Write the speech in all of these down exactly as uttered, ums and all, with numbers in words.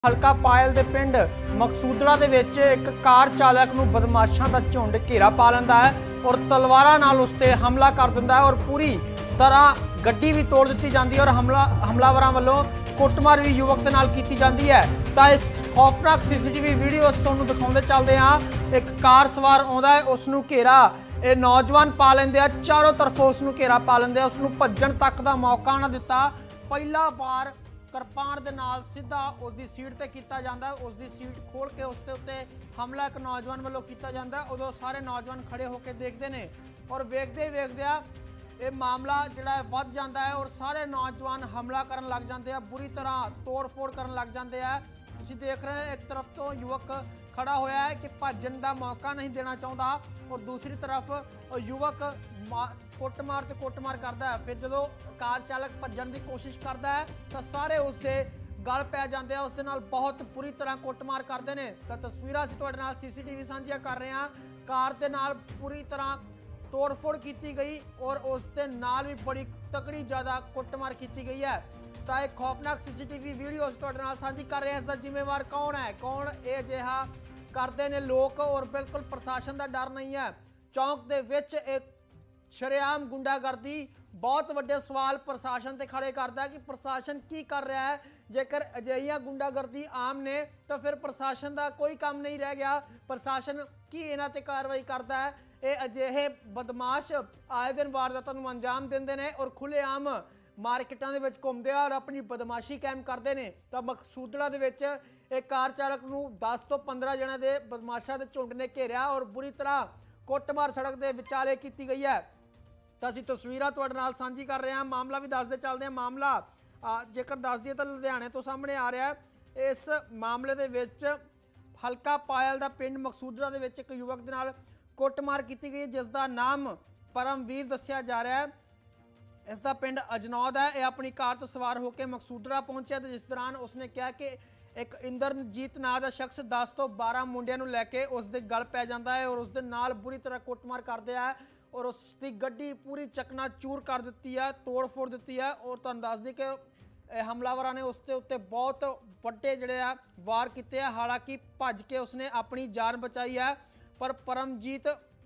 ਹਲਕਾ ਪਾਇਲ ਦੇ ਪਿੰਡ ਮਕਸੂਦੜਾ ਦੇ ਵਿੱਚ ਇੱਕ ਕਾਰ ਚਾਲਕ ਨੂੰ ਬਦਮਾਸ਼ਾਂ ਦਾ ਝੁੰਡ ਘੇਰਾ ਪਾ ਲੈਂਦਾ ਹੈ ਔਰ ਤਲਵਾਰਾਂ ਨਾਲ ਉਸ ਤੇ ਹਮਲਾ ਕਰ ਦਿੰਦਾ ਹੈ ਔਰ ਪੂਰੀ ਤਰ੍ਹਾਂ ਗੱਡੀ ਵੀ ਤੋੜ ਦਿੱਤੀ ਜਾਂਦੀ ਹੈ ਔਰ ਹਮਲਾ ਹਮਲਾਵਰਾਂ ਵੱਲੋਂ ਕੁੱਟਮਾਰ ਵੀ ਯੁਵਕ ਦੇ ਨਾਲ ਕੀਤੀ ਜਾਂਦੀ ਹੈ। ਤਾਂ ਇਸ ਖੌਫਨਾਕ ਸੀਸੀਟੀਵੀ ਵੀਡੀਓ ਅਸੀਂ ਤੁਹਾਨੂੰ ਦਿਖਾਉਂਦੇ ਚੱਲਦੇ ਹਾਂ। ਇੱਕ ਕਾਰ ਸਵਾਰ ਆਉਂਦਾ ਹੈ, ਉਸ ਨੂੰ ਘੇਰਾ ਇਹ ਨੌਜਵਾਨ ਪਾ ਲੈਂਦੇ ਆ, ਚਾਰੋਂ ਤਰਫੋਂ ਉਸ ਨੂੰ ਘੇਰਾ ਪਾ ਲੈਂਦੇ ਆ, ਉਸ ਨੂੰ ਭੱਜਣ ਤੱਕ ਦਾ ਮੌਕਾ ਨਾ ਦਿੱਤਾ। ਪਹਿਲਾ ਵਾਰ ਕਿਰਪਾਨ ਦੇ ਨਾਲ ਸਿੱਧਾ ਉਸ ਦੀ ਸੀਟ ਤੇ ਕੀਤਾ ਜਾਂਦਾ ਹੈ, ਉਸ ਦੀ ਸੀਟ ਖੋਲ ਕੇ ਉਸ ਦੇ ਉੱਤੇ ਹਮਲਾ ਇੱਕ ਨੌਜਵਾਨ ਵੱਲੋਂ ਕੀਤਾ ਜਾਂਦਾ। ਉਦੋਂ ਸਾਰੇ ਨੌਜਵਾਨ ਖੜੇ ਹੋ ਕੇ ਦੇਖਦੇ ਨੇ ਔਰ ਵੇਖਦੇ ਵੇਖਦਿਆਂ ਇਹ ਮਾਮਲਾ ਜਿਹੜਾ ਹੈ ਵੱਧ ਜਾਂਦਾ ਹੈ ਔਰ ਸਾਰੇ ਨੌਜਵਾਨ ਹਮਲਾ ਕਰਨ ਲੱਗ ਜਾਂਦੇ ਆ, ਬੁਰੀ ਤਰ੍ਹਾਂ ਤੋੜ ਫੋੜ ਕਰਨ ਲੱਗ ਜਾਂਦੇ ਆ। ਤੁਸੀਂ ਦੇਖ ਰਹੇ ਹੋ ਇੱਕ ਤਰਫ ਤੋਂ ਯੁਵਕ ਖੜਾ ਹੋਇਆ ਹੈ ਕਿ ਭੱਜਣ ਦਾ ਮੌਕਾ ਨਹੀਂ ਦੇਣਾ ਚਾਹੁੰਦਾ ਔਰ ਦੂਸਰੀ ਤਰਫ ਯੁਵਕ ਕੁੱਟਮਾਰ ਤੇ ਕੁੱਟਮਾਰ ਕਰਦਾ ਹੈ। ਫਿਰ ਜਦੋਂ ਕਾਰ ਚਾਲਕ ਭੱਜਣ ਦੀ ਕੋਸ਼ਿਸ਼ ਕਰਦਾ ਹੈ ਤਾਂ ਸਾਰੇ ਉਸਦੇ ਗਲ ਪੈ ਜਾਂਦੇ ਆ, ਉਸਦੇ ਨਾਲ ਬਹੁਤ ਬੁਰੀ ਤਰ੍ਹਾਂ ਕੁੱਟਮਾਰ ਕਰਦੇ ਨੇ। ਤਾਂ ਤਸਵੀਰਾਂ ਅਸੀਂ ਤੁਹਾਡੇ ਨਾਲ ਸੀਸੀਟੀਵੀ ਸਾਂਝੀਆਂ ਕਰ ਰਹੇ ਹਾਂ। ਕਾਰ ਦੇ ਨਾਲ ਪੂਰੀ ਤਰ੍ਹਾਂ ਤੋੜਫੋੜ ਕੀਤੀ ਗਈ ਔਰ ਉਸ ਦੇ ਨਾਲ ਵੀ ਬੜੀ ਤਕੜੀ ਜ਼ਿਆਦਾ ਕੁੱਟਮਾਰ ਕੀਤੀ ਗਈ ਹੈ। ਤਾਂ ਇਹ ਖੌਫਨਾਕ ਸੀਸੀਟੀਵੀ ਵੀਡੀਓ ਅਸੀਂ ਤੁਹਾਡੇ ਨਾਲ ਸਾਂਝੀ ਕਰ ਰਹੇ ਹਾਂ। ਇਸ ਦਾ ਜ਼ਿੰਮੇਵਾਰ ਕੌਣ ਹੈ, ਕੌਣ ਇਹ ਅਜਿਹਾ ਕਰਦੇ ਨੇ ਲੋਕ ਔਰ ਬਿਲਕੁਲ ਪ੍ਰਸ਼ਾਸਨ ਦਾ ਡਰ ਨਹੀਂ ਹੈ। ਚੌਂਕ ਦੇ ਵਿੱਚ ਇੱਕ ਸ਼ਰੇਆਮ ਗੁੰਡਾਗਰਦੀ ਬਹੁਤ ਵੱਡੇ ਸਵਾਲ ਪ੍ਰਸ਼ਾਸਨ ਤੇ ਖੜੇ ਕਰਦਾ ਹੈ ਕਿ ਪ੍ਰਸ਼ਾਸਨ ਕੀ ਕਰ ਰਿਹਾ ਹੈ। ਜੇਕਰ ਅਜਿਹੀਆਂ ਗੁੰਡਾਗਰਦੀ ਆਮ ਨੇ ਤਾਂ ਫਿਰ ਪ੍ਰਸ਼ਾਸਨ ਦਾ ਕੋਈ ਕੰਮ ਨਹੀਂ ਰਹਿ ਗਿਆ। ਪ੍ਰਸ਼ਾਸਨ ਕੀ ਇਹਨਾਂ ਤੇ ਕਾਰਵਾਈ ਕਰਦਾ ਹੈ? ਇਹ ਅਜਿਹੇ ਬਦਮਾਸ਼ ਆਏ ਦਿਨ ਵਾਰਦਾਤਾਂ ਨੂੰ ਅੰਜਾਮ ਦਿੰਦੇ ਨੇ ਔਰ ਖੁੱਲ੍ਹੇਆਮ ਮਾਰਕੀਟਾਂ ਦੇ ਵਿੱਚ ਘੁੰਮਦੇ ਆ ਔਰ ਆਪਣੀ ਬਦਮਾਸ਼ੀ ਕਾਇਮ ਕਰਦੇ ਨੇ। ਤਾਂ ਮਕਸੂਦੜਾ ਦੇ ਵਿੱਚ ਇਹ ਕਾਰ ਚਾਲਕ ਨੂੰ ਦਸ ਤੋਂ ਪੰਦਰਾਂ ਜਣਿਆਂ ਦੇ ਬਦਮਾਸ਼ਾਂ ਦੇ ਝੁੰਡ ਨੇ ਘੇਰਿਆ ਔਰ ਬੁਰੀ ਤਰ੍ਹਾਂ ਕੁੱਟਮਾਰ ਸੜਕ ਦੇ ਵਿਚਾਲੇ ਕੀਤੀ ਗਈ ਹੈ। ਤਾਂ ਅਸੀਂ ਤਸਵੀਰਾਂ ਤੁਹਾਡੇ ਨਾਲ ਸਾਂਝੀ ਕਰ ਰਹੇ ਹਾਂ। ਮਾਮਲਾ ਵੀ ਦੱਸਦੇ ਚੱਲਦੇ ਹਾਂ। ਮਾਮਲਾ ਜੇਕਰ ਦੱਸ ਦਈਏ ਤਾਂ ਲੁਧਿਆਣੇ ਤੋਂ ਸਾਹਮਣੇ ਆ ਰਿਹਾ ਹੈ। ਇਸ ਮਾਮਲੇ ਦੇ ਵਿੱਚ ਹਲਕਾ ਪਾਇਲ ਦਾ ਪਿੰਡ ਮਕਸੂਦੜਾ ਦੇ ਵਿੱਚ ਇੱਕ ਯੁਵਕ ਦੇ ਨਾਲ ਕੁੱਟਮਾਰ ਕੀਤੀ ਗਈ ਜਿਸ ਦਾ ਨਾਮ ਪਰਮਵੀਰ ਦੱਸਿਆ ਜਾ ਰਿਹਾ ਹੈ। ਇਸ ਦਾ ਪਿੰਡ ਅਜਨੌਦ ਹੈ। ਇਹ ਆਪਣੀ ਕਾਰ ਤੋਂ ਸਵਾਰ ਹੋ ਕੇ ਮਕਸੂਦੜਾ ਪਹੁੰਚਿਆ ਤੇ ਜਿਸ ਦੌਰਾਨ ਉਸਨੇ ਕਿਹਾ ਕਿ ਇੱਕ ਇੰਦਰਜੀਤ ਨਾਂ ਦਾ ਸ਼ਖਸ ਦਸ ਤੋਂ ਬਾਰਾਂ ਮੁੰਡਿਆਂ ਨੂੰ ਲੈ ਕੇ ਉਸ ਦੇ ਗਲ ਪੈ ਜਾਂਦਾ ਹੈ ਔਰ ਉਸ ਦੇ ਨਾਲ ਬੁਰੀ ਤਰ੍ਹਾਂ ਕੁੱਟਮਾਰ ਕਰਦੇ ਆ ਔਰ ਉਸ ਦੀ ਗੱਡੀ ਪੂਰੀ ਚਕਨਾ ਚੂਰ ਕਰ ਦਿੱਤੀ ਹੈ, ਤੋੜ ਫੋੜ ਦਿੱਤੀ ਹੈ। ਔਰ ਤੁਹਾਨੂੰ ਦੱਸ ਦਈਏ ਕਿ ਹਮਲਾਵਰਾਂ ਨੇ ਉਸ ਦੇ ਉੱਤੇ ਬਹੁਤ ਵੱਡੇ ਜਿਹੜੇ ਆ ਵਾਰ ਕੀਤੇ ਆ। ਹਾਲਾਂਕਿ ਭੱਜ ਕੇ ਉਸਨੇ ਆਪਣੀ ਜਾਨ ਬਚਾਈ ਹੈ ਪਰ ਪਰਮਜੀਤ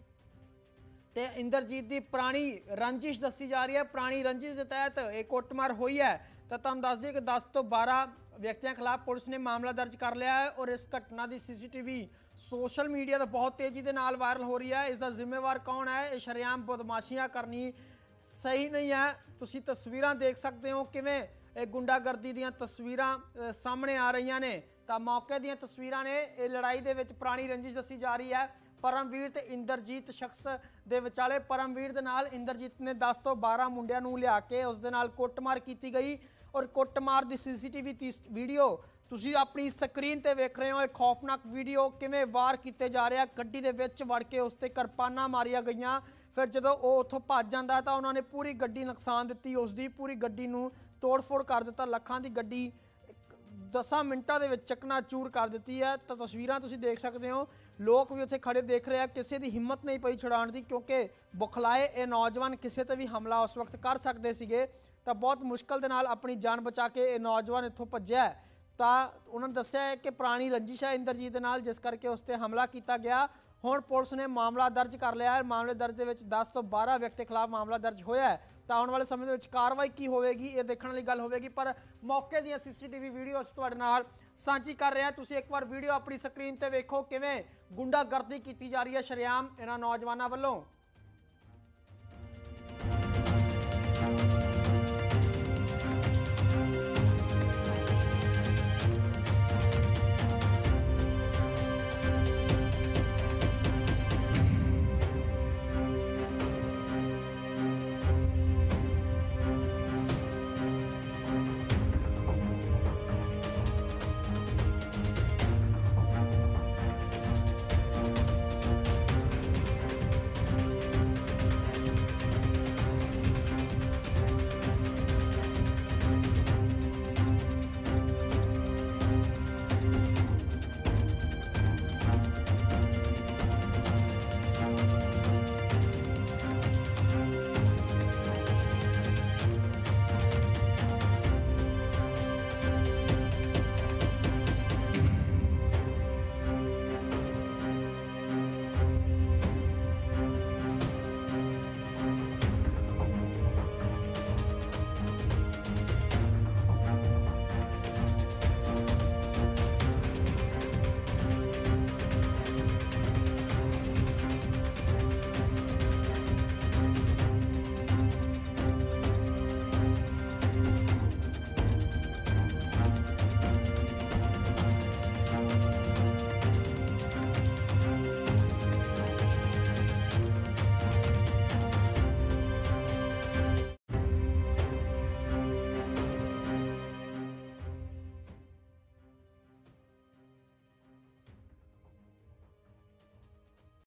ਤੇ ਇੰਦਰਜੀਤ ਦੀ ਪੁਰਾਣੀ ਰੰਜਿਸ਼ ਦੱਸੀ ਜਾ ਰਹੀ ਹੈ। ਪੁਰਾਣੀ ਰੰਜਿਸ਼ ਦੇ ਤਹਿਤ ਇਹ ਕੁੱਟਮਾਰ ਹੋਈ ਹੈ। ਤਾਂ ਤੁਹਾਨੂੰ ਦੱਸ ਦਈਏ ਕਿ ਦਸ ਤੋਂ ਬਾਰਾਂ ਵਿਅਕਤੀਆਂ ਖਿਲਾਫ ਪੁਲਿਸ ਨੇ ਮਾਮਲਾ ਦਰਜ ਕਰ ਲਿਆ ਹੈ ਔਰ ਇਸ ਘਟਨਾ ਦੀ ਸੀਸੀਟੀਵੀ ਸੋਸ਼ਲ ਮੀਡੀਆ ਤੇ ਬਹੁਤ ਤੇਜ਼ੀ ਦੇ ਨਾਲ ਵਾਇਰਲ ਹੋ ਰਹੀ ਹੈ। ਇਸ ਦਾ ਜ਼ਿੰਮੇਵਾਰ ਕੌਣ ਹੈ? ਇਹ ਸ਼ਰੇਆਮ ਬਦਮਾਸ਼ੀਆਂ ਕਰਨੀ ਸਹੀ ਨਹੀਂ ਹੈ। ਤੁਸੀਂ ਤਸਵੀਰਾਂ ਦੇਖ ਸਕਦੇ ਹੋ ਕਿਵੇਂ ਇਹ ਗੁੰਡਾਗਰਦੀ ਦੀਆਂ ਤਸਵੀਰਾਂ ਸਾਹਮਣੇ ਆ ਰਹੀਆਂ ਨੇ। ਤਾਂ ਮੌਕੇ ਦੀਆਂ ਤਸਵੀਰਾਂ ਨੇ। ਇਹ ਲੜਾਈ ਦੇ ਵਿੱਚ ਪੁਰਾਣੀ ਰੰਜਿਸ਼ ਦੱਸੀ ਜਾ ਰਹੀ ਹੈ ਪਰਮਵੀਰ ਤੇ ਇੰਦਰਜੀਤ ਸ਼ਖਸ ਦੇ ਵਿਚਾਲੇ। ਪਰਮਵੀਰ ਦੇ ਨਾਲ ਇੰਦਰਜੀਤ ਨੇ ਦਸ ਤੋਂ ਬਾਰਾਂ ਮੁੰਡਿਆਂ ਨੂੰ ਲਿਆ ਕੇ ਉਸ ਦੇ ਨਾਲ ਕੁੱਟਮਾਰ ਕੀਤੀ ਗਈ ਔਰ ਕੁੱਟਮਾਰ ਦੀ ਸੀਸੀਟੀਵੀ ਵੀਡੀਓ ਤੁਸੀਂ ਆਪਣੀ ਸਕਰੀਨ ਤੇ ਵੇਖ ਰਹੇ ਹੋ। ਇਹ ਖੌਫਨਾਕ ਵੀਡੀਓ ਕਿਵੇਂ ਵਾਰ ਕੀਤੇ ਜਾ ਰਿਹਾ, ਗੱਡੀ ਦੇ ਵਿੱਚ ਵੜ ਕੇ ਉਸ ਤੇ ਕਿਰਪਾਨਾਂ ਮਾਰੀਆਂ ਗਈਆਂ। ਫਿਰ ਜਦੋਂ ਉਹ ਉੱਥੋਂ ਭੱਜ ਜਾਂਦਾ ਤਾਂ ਉਹਨਾਂ ਨੇ ਪੂਰੀ ਗੱਡੀ ਨੁਕਸਾਨ ਦਿੱਤੀ, ਉਸ ਦੀ ਪੂਰੀ ਗੱਡੀ ਨੂੰ ਤੋੜ ਫੋੜ ਕਰ ਦਿੱਤਾ। ਲੱਖਾਂ ਦੀ ਗੱਡੀ ਦਸਾਂ ਮਿੰਟਾਂ ਦੇ ਵਿੱਚ ਚਕਨਾ ਚੂਰ ਕਰ ਦਿੱਤੀ ਹੈ। ਤਾਂ ਤਸਵੀਰਾਂ ਤੁਸੀਂ ਦੇਖ ਸਕਦੇ ਹੋ। ਲੋਕ ਵੀ ਉੱਥੇ ਖੜੇ ਦੇਖ ਰਹੇ ਆ। ਕਿਸੇ ਦੀ ਹਿੰਮਤ ਨਹੀਂ ਪਈ ਛੁਡਾਉਣ ਦੀ ਕਿਉਂਕਿ ਬੁਖਲਾਏ ਇਹ ਨੌਜਵਾਨ ਕਿਸੇ ਤੇ ਵੀ ਹਮਲਾ ਉਸ ਵਕਤ ਕਰ ਸਕਦੇ ਸੀਗੇ। ਤਾਂ ਬਹੁਤ ਮੁਸ਼ਕਲ ਦੇ ਨਾਲ ਆਪਣੀ ਜਾਨ ਬਚਾ ਕੇ ਇਹ ਨੌਜਵਾਨ ਇੱਥੋਂ ਭੱਜਿਆ। ਤਾਂ ਉਹਨਾਂ ਨੇ ਦੱਸਿਆ ਹੈ ਕਿ ਪੁਰਾਣੀ ਰੰਜਿਸ਼ ਹੈ ਇੰਦਰਜੀਤ ਦੇ ਨਾਲ ਜਿਸ ਕਰਕੇ ਉਸ ਤੇ ਹਮਲਾ ਕੀਤਾ ਗਿਆ। ਹੁਣ ਪੁਲਿਸ ਨੇ ਮਾਮਲਾ ਦਰਜ ਕਰ ਲਿਆ ਹੈ। ਮਾਮਲੇ ਦਰਜ ਦੇ ਵਿੱਚ ਦਸ ਤੋਂ ਬਾਰਾਂ ਵਿਅਕਤੀ ਖਿਲਾਫ ਮਾਮਲਾ ਦਰਜ ਹੋਇਆ ਹੈ। ਤਾਂ ਆਉਣ ਵਾਲੇ ਸਮੇਂ ਦੇ ਵਿੱਚ ਕਾਰਵਾਈ ਕੀ ਹੋਵੇਗੀ ਇਹ ਦੇਖਣ ਵਾਲੀ ਗੱਲ ਹੋਵੇਗੀ। ਪਰ ਮੌਕੇ ਦੀਆਂ ਸੀਸੀਟੀਵੀ ਵੀਡੀਓ ਅਸੀਂ ਤੁਹਾਡੇ ਨਾਲ ਸਾਂਝੀ ਕਰ ਰਹੇ ਹਾਂ। ਤੁਸੀਂ ਇੱਕ ਵਾਰ ਵੀਡੀਓ ਆਪਣੀ ਸਕਰੀਨ ਤੇ ਵੇਖੋ ਕਿਵੇਂ ਗੁੰਡਾਗਰਦੀ ਕੀਤੀ ਜਾ ਰਹੀ ਹੈ ਸ਼ਰੇਆਮ ਇਹਨਾਂ ਨੌਜਵਾਨਾਂ ਵੱਲੋਂ।